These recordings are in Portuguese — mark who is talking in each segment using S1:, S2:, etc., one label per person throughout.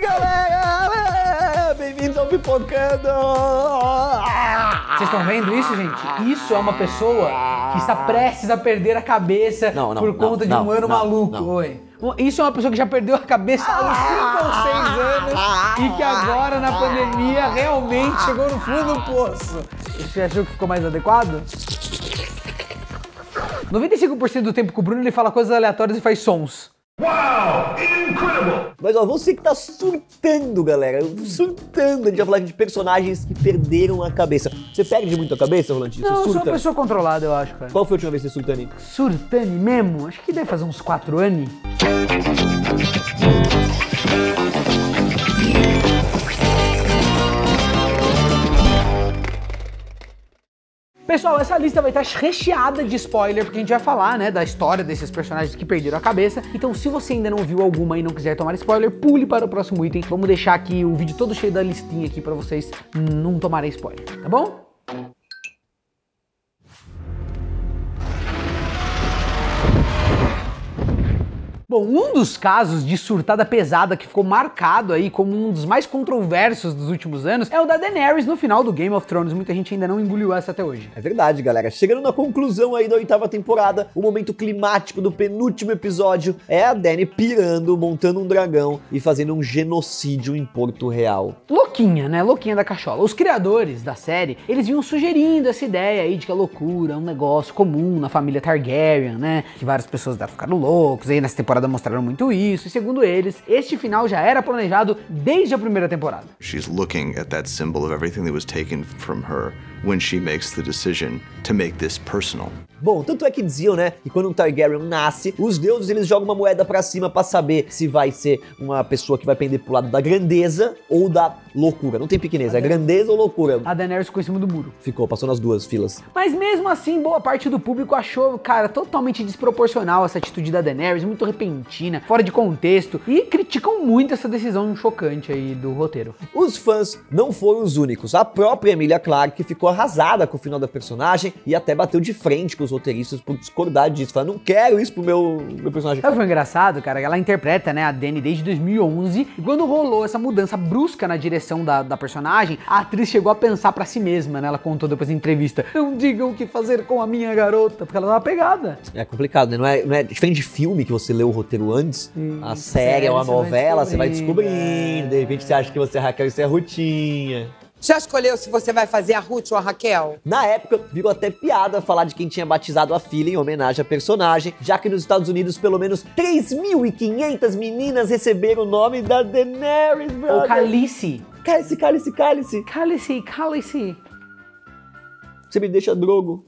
S1: galera! Bem-vindos ao Pipocando!
S2: Vocês estão vendo isso, gente? Isso é uma pessoa que está prestes a perder a cabeça por conta de um ano maluco. Oi. Isso é uma pessoa que já perdeu a cabeça há uns 5 ou 6 anos e que agora, na pandemia, realmente chegou no fundo do poço. Você achou que ficou mais adequado? 95% do tempo com o Bruno ele fala coisas aleatórias e faz sons.
S3: Wow! Incredible!
S1: Mas ó, você que tá surtando, galera, surtando, a gente vai falar de personagens que perderam a cabeça. Você perde muito a cabeça, Rolandinho?
S2: Não,
S1: você
S2: eu sou
S1: surta?
S2: uma pessoa controlada, eu acho, cara.
S1: Qual foi a última vez que você surtando?
S2: Surtane mesmo? Acho que deve fazer uns 4 anos. Pessoal, essa lista vai estar recheada de spoiler, porque a gente vai falar, né, da história desses personagens que perderam a cabeça. Então, se você ainda não viu alguma e não quiser tomar spoiler, pule para o próximo item. Vamos deixar aqui o vídeo todo cheio da listinha aqui para vocês não tomarem spoiler, tá bom? Bom, um dos casos de surtada pesada que ficou marcado aí como um dos mais controversos dos últimos anos é o da Daenerys no final do Game of Thrones. Muita gente ainda não engoliu essa até hoje.
S1: É verdade, galera. Chegando na conclusão aí da 8ª temporada, o momento climático do penúltimo episódio é a Dany pirando, montando um dragão e fazendo um genocídio em Porto Real.
S2: Louquinha, né? Louquinha da cachola. Os criadores da série, eles vinham sugerindo essa ideia aí de que a loucura é um negócio comum na família Targaryen, né? Que várias pessoas devem ficar loucos, aí nessa temporada mostraram muito isso, e segundo eles, este final já era planejado desde a primeira temporada.
S4: She's looking at that symbol of everything that was taken from her when she makes the decision to make this personal.
S1: Bom, tanto é que diziam, né, que quando um Targaryen nasce, os deuses eles jogam uma moeda pra cima pra saber se vai ser uma pessoa que vai pender pro lado da grandeza ou da loucura. Não tem pequenez, é grandeza ou loucura.
S2: A Daenerys ficou em cima do muro.
S1: Ficou, passou nas duas filas.
S2: Mas mesmo assim, boa parte do público achou, cara, totalmente desproporcional essa atitude da Daenerys, muito repentina, fora de contexto, e criticam muito essa decisão chocante aí do roteiro.
S1: Os fãs não foram os únicos. A própria Emilia Clarke ficou arrasada com o final da personagem e até bateu de frente com os roteiristas por discordar disso. Fala, não quero isso pro meu personagem.
S2: Sabe o que foi engraçado, cara? Ela interpreta, né, a Dany desde 2011, e quando rolou essa mudança brusca na direção da personagem, a atriz chegou a pensar pra si mesma, né? Ela contou depois da entrevista, não digam o que fazer com a minha garota, porque ela tava pegada.
S1: É complicado, né? Não é diferente de filme que você lê o roteiro antes, a série ou a novela, você vai descobrindo, de repente você acha que você é Raquel e você é Rutinha.
S5: Já escolheu se você vai fazer a Ruth ou a Raquel?
S1: Na época, virou até piada falar de quem tinha batizado a filha em homenagem à personagem, já que nos Estados Unidos pelo menos 3.500 meninas receberam o nome da Daenerys, brother.
S2: Ou Khaleesi.
S1: Cálice.
S2: Khaleesi.
S1: Você me deixa drogo.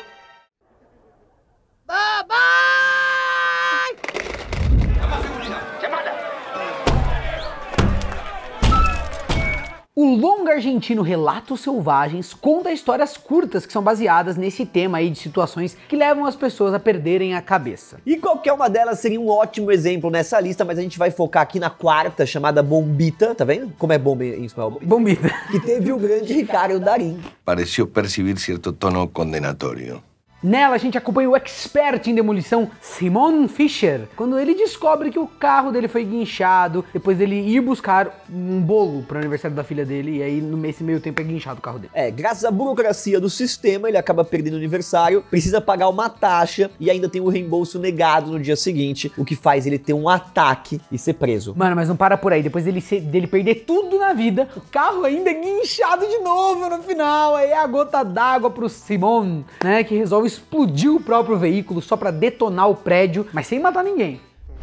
S1: O longa argentino Relatos Selvagens conta histórias curtas que são baseadas nesse tema aí de situações que levam as pessoas a perderem a cabeça. E qualquer uma delas seria um ótimo exemplo nessa lista, mas a gente vai focar aqui na quarta, chamada Bombita, tá vendo? Como é bomba em espanhol?
S2: Bombita.
S1: Que teve o grande Ricardo Darín.
S6: Pareció percibir cierto tono condenatorio.
S2: Nela a gente acompanha o expert em demolição Simon Fischer, quando ele descobre que o carro dele foi guinchado, depois dele ir buscar um bolo para o aniversário da filha dele, e aí nesse meio tempo é guinchado o carro dele.
S1: Graças à burocracia do sistema, ele acaba perdendo o aniversário, precisa pagar uma taxa e ainda tem o reembolso negado no dia seguinte, o que faz ele ter um ataque e ser preso.
S2: Mano, mas não para por aí, depois dele perder tudo na vida, o carro ainda é guinchado de novo no final, aí é a gota d'água pro Simon, né, que resolve explodir o próprio veículo só pra detonar o prédio, mas sem matar ninguém.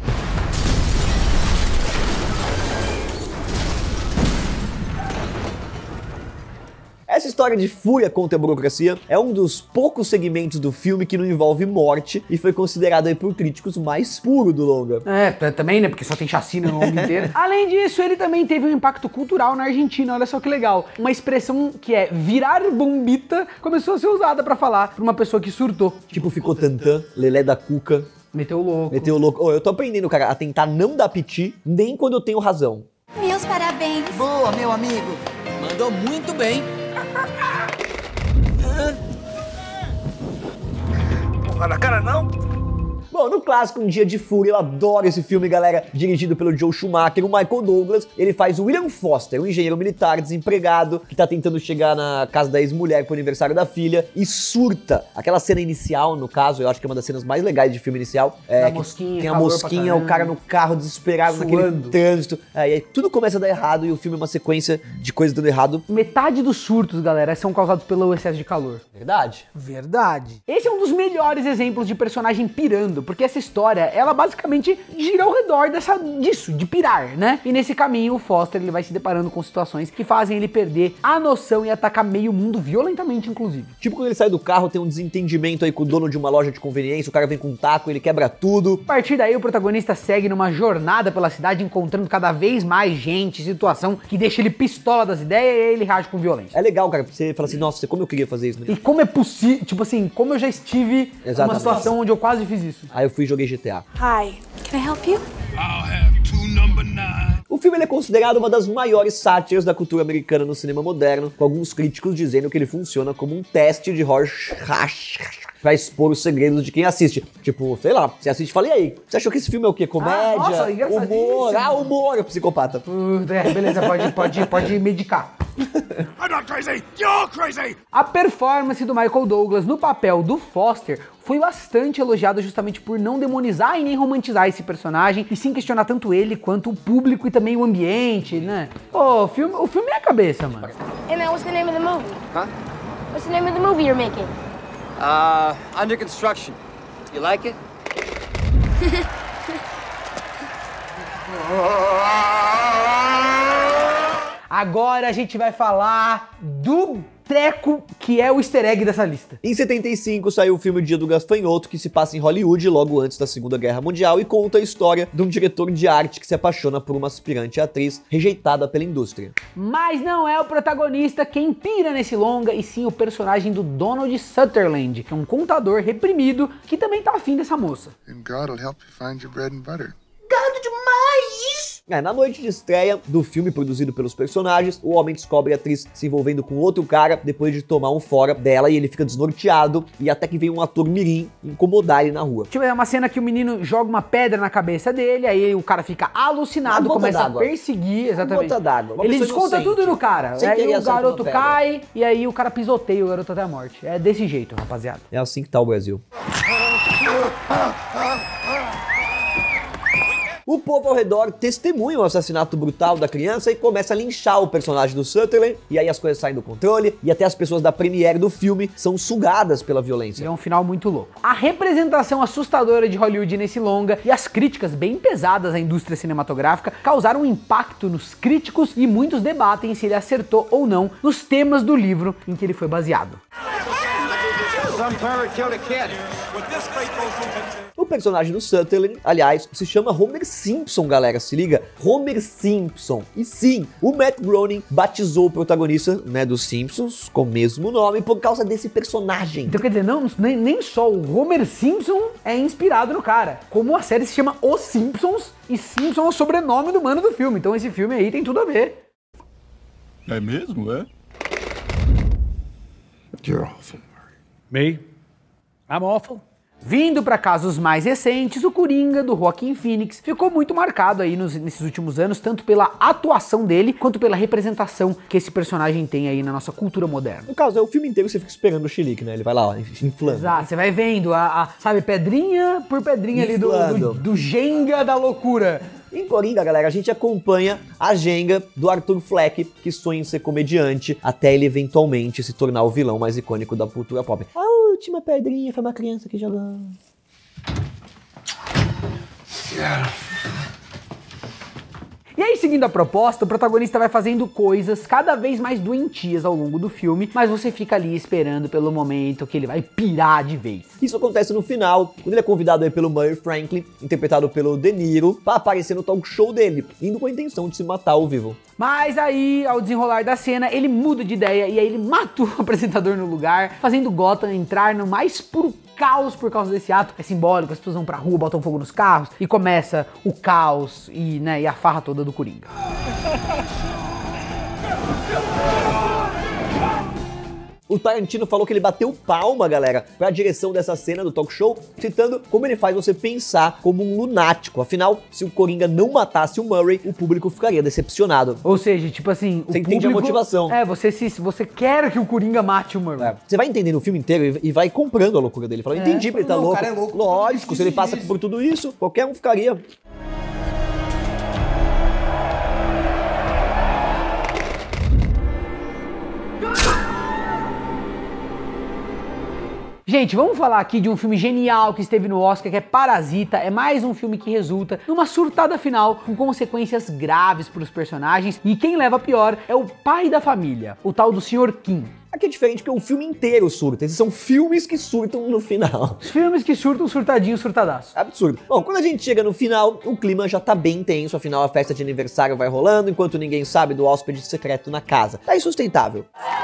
S1: Essa história de fúria contra a burocracia é um dos poucos segmentos do filme que não envolve morte e foi considerado aí por críticos o mais puro do longa.
S2: Também, né? Porque só tem chacina no longa inteiro. Além disso, ele também teve um impacto cultural na Argentina, olha só que legal. Uma expressão que é virar bombita começou a ser usada pra falar pra uma pessoa que surtou.
S1: Tipo, ficou tantã, lelé da cuca.
S2: Meteu o louco.
S1: Eu tô aprendendo, cara, a tentar não dar piti, nem quando eu tenho razão.
S7: Meus parabéns.
S8: Boa, meu amigo. Mandou muito bem.
S3: Porra na cara não?
S1: Bom, no clássico Um Dia de Fúria, eu adoro esse filme, galera, dirigido pelo Joel Schumacher, o Michael Douglas, ele faz o William Foster, um engenheiro militar desempregado, que tá tentando chegar na casa da ex-mulher pro aniversário da filha, e surta. Aquela cena inicial, no caso, eu acho que é uma das cenas mais legais de filme inicial.
S2: Da mosquinha,
S1: tem a mosquinha, o cara no carro desesperado, naquele trânsito. Aí tudo começa a dar errado e o filme é uma sequência de coisas dando errado.
S2: Metade dos surtos, galera, são causados pelo excesso de calor.
S1: Verdade.
S2: Verdade. Esse é um dos melhores exemplos de personagem pirando, porque essa história, ela basicamente gira ao redor disso, de pirar, né? E nesse caminho, o Foster, ele vai se deparando com situações que fazem ele perder a noção e atacar meio mundo violentamente, inclusive.
S1: Tipo quando ele sai do carro, tem um desentendimento aí com o dono de uma loja de conveniência, o cara vem com um taco, ele quebra tudo.
S2: A partir daí, o protagonista segue numa jornada pela cidade, encontrando cada vez mais gente, situação que deixa ele pistola das ideias e aí ele reage com violência.
S1: É legal, cara, você fala assim, nossa, como eu queria fazer isso, né?
S2: E como é possível, tipo assim, como eu já estive numa situação onde eu quase fiz isso.
S1: Aí eu fui e joguei GTA.
S7: Hi, can I help you?
S3: I'll have two number 9.
S1: O filme ele é considerado uma das maiores sátiras da cultura americana no cinema moderno, com alguns críticos dizendo que ele funciona como um teste de Rorschach pra expor os segredos de quem assiste. Tipo, sei lá, você assiste e fala, e aí, você achou que esse filme é o quê? Comédia?
S2: Nossa,
S1: humor? Humor, psicopata.
S2: Beleza, pode medicar.
S3: I'm not crazy, you're crazy!
S2: A performance do Michael Douglas no papel do Foster foi bastante elogiada justamente por não demonizar e nem romantizar esse personagem, e sim questionar tanto ele quanto o público e também o ambiente, né? Pô, o filme é a cabeça, mano.
S7: And then what's the name of the movie? Huh? What's the name of the movie you're making?
S8: Under construction. You like it?
S2: Agora a gente vai falar do treco que é o easter egg dessa lista.
S1: Em 75 saiu o filme Dia do Gafanhoto, que se passa em Hollywood logo antes da Segunda Guerra Mundial e conta a história de um diretor de arte que se apaixona por uma aspirante atriz rejeitada pela indústria.
S2: Mas não é o protagonista quem pira nesse longa, e sim o personagem do Donald Sutherland, que é um contador reprimido que também tá afim dessa moça.
S9: And God will help you find your bread and butter.
S2: Gado demais!
S1: Na noite de estreia do filme produzido pelos personagens, o homem descobre a atriz se envolvendo com outro cara depois de tomar um fora dela e ele fica desnorteado, e até que vem um ator mirim incomodar ele na rua.
S2: Tipo, é uma cena que o menino joga uma pedra na cabeça dele, aí o cara fica alucinado, começa a perseguir, exatamente.
S1: Uma gota d'água.
S2: Ele desconta tudo no cara. Aí o garoto cai e aí o cara pisoteia o garoto até a morte. É desse jeito, rapaziada.
S1: É assim que tá o Brasil. O povo ao redor testemunha o assassinato brutal da criança e começa a linchar o personagem do Sutherland, e aí as coisas saem do controle, e até as pessoas da premiere do filme são sugadas pela violência.
S2: É um final muito louco. A representação assustadora de Hollywood nesse longa e as críticas bem pesadas à indústria cinematográfica causaram um impacto nos críticos, e muitos debatem se ele acertou ou não nos temas do livro em que ele foi baseado.
S1: O personagem do Sutherland, aliás, se chama Homer Simpson, galera, se liga, Homer Simpson. E sim, o Matt Groening batizou o protagonista, né, dos Simpsons com o mesmo nome por causa desse personagem.
S2: Então quer dizer, não, nem só o Homer Simpson é inspirado no cara, como a série se chama Os Simpsons, e Simpson é o sobrenome do mano do filme, então esse filme aí tem tudo a ver.
S3: É mesmo, é?
S9: You're awful.
S2: Me? I'm awful. Vindo para casos mais recentes, o Coringa do Joaquin Phoenix ficou muito marcado aí nesses últimos anos, tanto pela atuação dele, quanto pela representação que esse personagem tem aí na nossa cultura moderna.
S1: No caso, o filme inteiro você fica esperando o chilique, né? Ele vai lá, ó, inflando.
S2: Exato, você vai vendo, sabe, pedrinha por pedrinha
S1: inflando.
S2: ali do Jenga da loucura.
S1: Em Coringa, galera, a gente acompanha a Jenga do Arthur Fleck, que sonha em ser comediante, até ele eventualmente se tornar o vilão mais icônico da cultura pop. A última pedrinha foi uma criança que jogou.
S2: E aí, seguindo a proposta, o protagonista vai fazendo coisas cada vez mais doentias ao longo do filme, mas você fica ali esperando pelo momento que ele vai pirar de vez.
S1: Isso acontece no final, quando ele é convidado aí pelo Murray Franklin, interpretado pelo De Niro, para aparecer no talk show dele, indo com a intenção de se matar ao vivo.
S2: Mas aí, ao desenrolar da cena, ele muda de ideia e aí ele mata o apresentador no lugar, fazendo Gotham entrar no mais puro caos por causa desse ato. É simbólico, as pessoas vão pra rua, botam fogo nos carros e começa o caos e a farra toda do Coringa.
S1: O Tarantino falou que ele bateu palma, galera, pra direção dessa cena do talk show, citando como ele faz você pensar como um lunático. Afinal, se o Coringa não matasse o Murray, o público ficaria decepcionado.
S2: Ou seja, tipo assim,
S1: você entende a motivação.
S2: Você quer que o Coringa mate o Murray.
S1: Você vai entendendo o filme inteiro e vai comprando a loucura dele. Fala, entendi, ele tá louco. O cara é louco. Lógico, se ele passa por tudo isso, qualquer um ficaria.
S2: Gente, vamos falar aqui de um filme genial que esteve no Oscar, que é Parasita. É mais um filme que resulta numa surtada final com consequências graves para os personagens. E quem leva pior é o pai da família, o tal do Sr. Kim.
S1: Aqui é diferente porque o filme inteiro surta. Esses são filmes que surtam no final.
S2: Os filmes que surtam, surtadinho, surtadaço.
S1: Absurdo. Bom, quando a gente chega no final, o clima já tá bem tenso. Afinal, a festa de aniversário vai rolando, enquanto ninguém sabe do hóspede secreto na casa. Tá insustentável.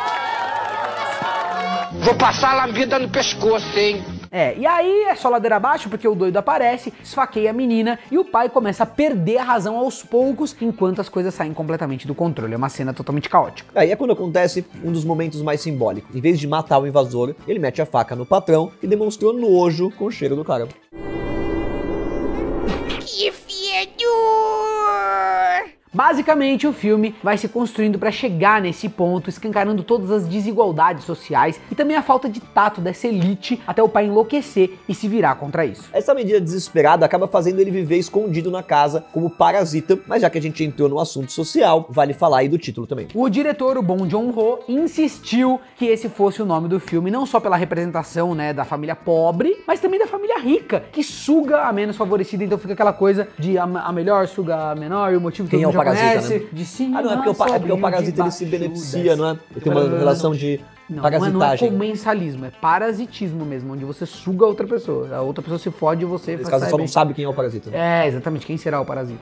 S10: Vou passar a vida no pescoço, hein?
S2: E aí é só ladeira abaixo, porque o doido aparece, esfaqueia a menina e o pai começa a perder a razão aos poucos, enquanto as coisas saem completamente do controle. É uma cena totalmente caótica.
S1: Aí é quando acontece um dos momentos mais simbólicos. Em vez de matar o invasor, ele mete a faca no patrão e demonstrou nojo com o cheiro do cara.
S7: Que fedor!
S2: Basicamente, o filme vai se construindo para chegar nesse ponto, escancarando todas as desigualdades sociais e também a falta de tato dessa elite até o pai enlouquecer e se virar contra isso.
S1: Essa medida desesperada acaba fazendo ele viver escondido na casa como parasita, mas já que a gente entrou no assunto social, vale falar aí do título também.
S2: O diretor, o Bong Joon-ho, insistiu que esse fosse o nome do filme, não só pela representação, né, da família pobre, mas também da família rica, que suga a menos favorecida, então fica aquela coisa de a melhor suga a menor e o motivo que
S1: quem é o parasita,
S2: conhece,
S1: né?
S2: De sim,
S1: não é porque o parasita ele se beneficia, não é? Ele tem uma relação de parasitagem.
S2: Não é comensalismo, é parasitismo mesmo, onde você suga a outra pessoa. A outra pessoa se fode e você
S1: faz. Nesse caso, só não sabe quem é o parasita.
S2: Né? Exatamente, quem será o parasita.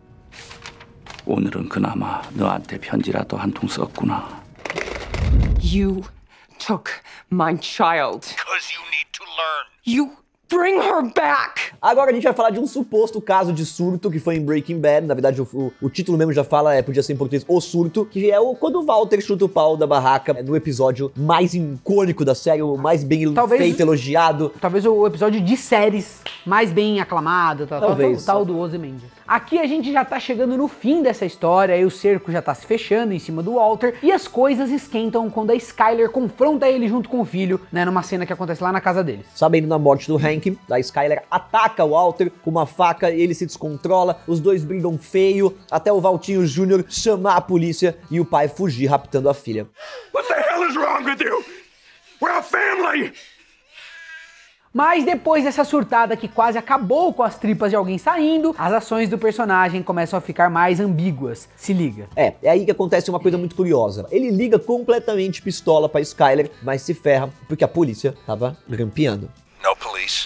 S11: 오늘은 그나마 너한테 편지라도 한 통 썼구나.
S12: You took my child.
S3: Because you need to learn.
S12: You bring her back!
S1: Agora a gente vai falar de um suposto caso de surto que foi em Breaking Bad. Na verdade, o título mesmo já fala, podia ser em português, O Surto, que é quando o Walter chuta o pau da barraca no episódio mais icônico da série, o mais bem feito, elogiado.
S2: Talvez o episódio de séries mais bem aclamado, tal do Ozymandias. Aqui a gente já tá chegando no fim dessa história, aí o cerco já tá se fechando em cima do Walter, e as coisas esquentam quando a Skyler confronta ele junto com o filho, né, numa cena que acontece lá na casa deles.
S1: Sabendo da morte do Hank, a Skyler ataca o Walter com uma faca, ele se descontrola, os dois brigam feio, até o Valtinho Jr. chamar a polícia e o pai fugir raptando a filha.
S3: What the hell is wrong with you? We're a family!
S2: Mas depois dessa surtada que quase acabou com as tripas de alguém saindo, as ações do personagem começam a ficar mais ambíguas. Se liga.
S1: É aí que acontece uma coisa muito curiosa. Ele liga completamente pistola pra Skyler, mas se ferra porque a polícia tava grampeando.
S3: No police.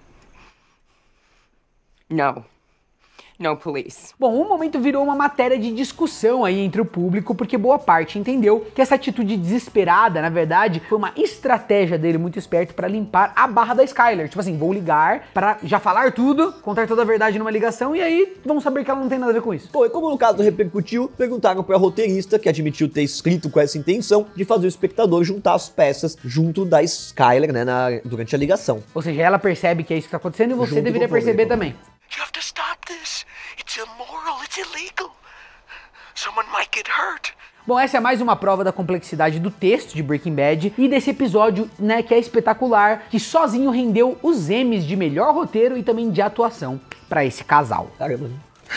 S12: No police.
S2: Bom, o momento virou uma matéria de discussão aí entre o público, porque boa parte entendeu que essa atitude desesperada, na verdade, foi uma estratégia dele muito esperto pra limpar a barra da Skyler. Tipo assim, vou ligar pra já falar tudo, contar toda a verdade numa ligação e aí vão saber que ela não tem nada a ver com isso.
S1: Pô, e como no caso repercutiu, perguntaram pra roteirista, que admitiu ter escrito com essa intenção, de fazer o espectador juntar as peças junto da Skyler, né, durante a ligação.
S2: Ou seja, ela percebe que é isso que tá acontecendo e você deveria perceber também.
S3: You have to stop this. It's immoral, it's illegal. Someone might get hurt.
S2: Bom, essa é mais uma prova da complexidade do texto de Breaking Bad e desse episódio, né, que é espetacular, que sozinho rendeu os Emmys de melhor roteiro e também de atuação pra esse casal.
S1: Caramba.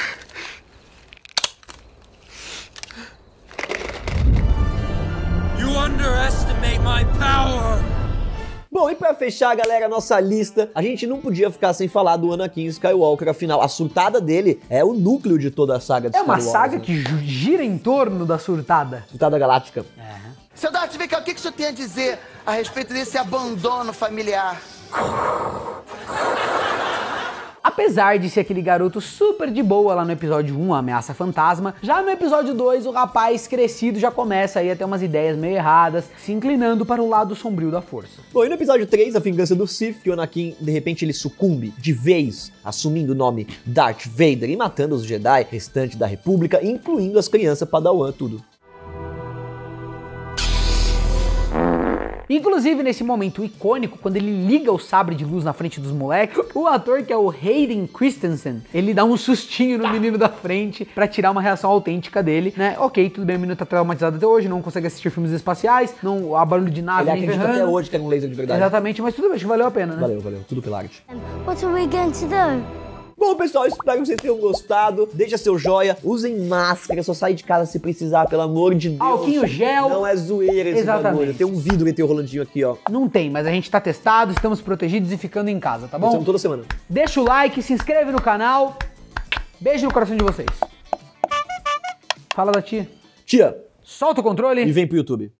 S3: You underestimate my power.
S1: Bom, e pra fechar, galera, a nossa lista, a gente não podia ficar sem falar do Anakin Skywalker, afinal, a surtada dele é o núcleo de toda a saga de Skywalker.
S2: É uma saga que gira em torno da surtada.
S1: Surtada galáctica.
S13: Seu Darth Vader, o que o senhor tem a dizer a respeito desse abandono familiar?
S2: Apesar de ser aquele garoto super de boa lá no episódio 1, a ameaça fantasma, já no episódio 2 o rapaz crescido já começa aí a ter umas ideias meio erradas, se inclinando para o lado sombrio da força.
S1: Bom, e no episódio 3, a vingança do Sith, que o Anakin, de repente, ele sucumbe de vez, assumindo o nome Darth Vader e matando os Jedi restantes da República, incluindo as crianças Padawan, tudo. Inclusive, nesse momento icônico, quando ele liga o sabre de luz na frente dos moleques, o ator, que é o Hayden Christensen, ele dá um sustinho no menino da frente pra tirar uma reação autêntica dele, né? Ok, tudo bem, o menino tá traumatizado até hoje, não consegue assistir filmes espaciais, não há barulho de nave,
S14: ele acredita até hoje que é um laser de verdade.
S1: Exatamente, mas tudo bem, acho que valeu a pena, né?
S14: Valeu, tudo pela arte.
S7: What are we going to do?
S14: Bom, pessoal, espero que vocês tenham gostado. Deixa seu joia, usem máscara, só sai de casa se precisar, pelo amor de Deus.
S1: Álcool gel.
S14: Não é zoeira esse bagulho. Tem um vidro entre o Rolandinho aqui, ó.
S1: Não tem, mas a gente tá testado, estamos protegidos e ficando em casa, tá bom?
S14: Estamos toda semana.
S1: Deixa o like, se inscreve no canal. Beijo no coração de vocês. Fala da tia.
S14: Tia.
S1: Solta o controle.
S14: E vem pro YouTube.